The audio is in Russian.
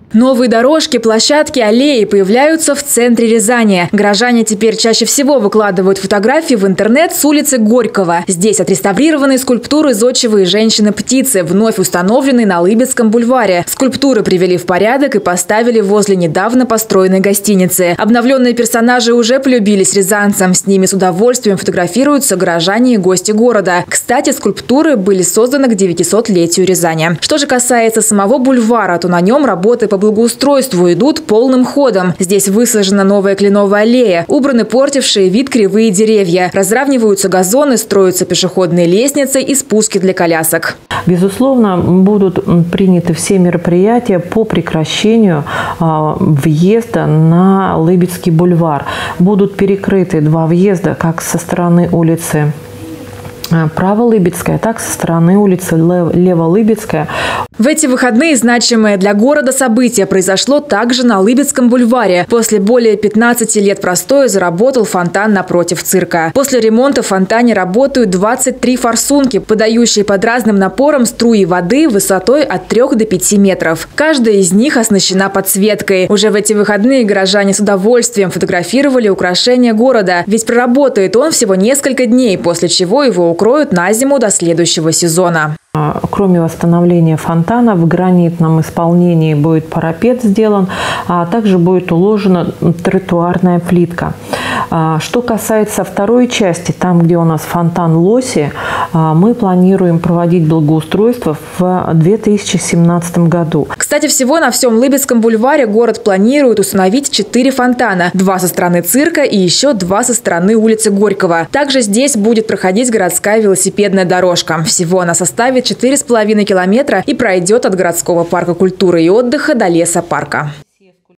Новые дорожки, площадки, аллеи появляются в центре Рязани. Горожане теперь чаще всего выкладывают фотографии в интернет с улицы Горького. Здесь отреставрированы скульптуры зодчего и женщины-птицы, вновь установленные на Лыбецком бульваре. Скульптуры привели в порядок и поставили возле недавно построенной гостиницы. Обновленные персонажи уже полюбились рязанцам. С ними с удовольствием фотографируются горожане и гости города. Кстати, скульптуры были созданы к 900-летию Рязани. Что же касается самого бульвара, то на нем работы по благоустройству идут полным ходом. Здесь высажена новая кленовая аллея, убраны портившие вид кривые деревья, разравниваются газоны, строятся пешеходные лестницы и спуски для колясок. Безусловно, будут приняты все мероприятия по прекращению въезда на Лыбецкий бульвар. Будут перекрыты два въезда как со стороны улицы Право-Лыбецкая, так со стороны улицы Лево-Лыбецкая. В эти выходные значимое для города событие произошло также на Лыбецком бульваре. После более 15 лет простоя заработал фонтан напротив цирка. После ремонта в фонтане работают 23 форсунки, подающие под разным напором струи воды высотой от 3 до 5 метров. Каждая из них оснащена подсветкой. Уже в эти выходные горожане с удовольствием фотографировали украшения города. Ведь проработает он всего несколько дней, после чего его укроют на зиму до следующего сезона. Кроме восстановления фонтана, в гранитном исполнении будет парапет сделан, а также будет уложена тротуарная плитка. Что касается второй части, там, где у нас фонтан Лоси, мы планируем проводить благоустройство в 2017 году. Кстати, всего на всем Лыбецком бульваре город планирует установить 4 фонтана. 2 со стороны цирка и еще 2 со стороны улицы Горького. Также здесь будет проходить городская велосипедная дорожка. Всего она составит 4,5 километра и пройдет от городского парка культуры и отдыха до леса парка.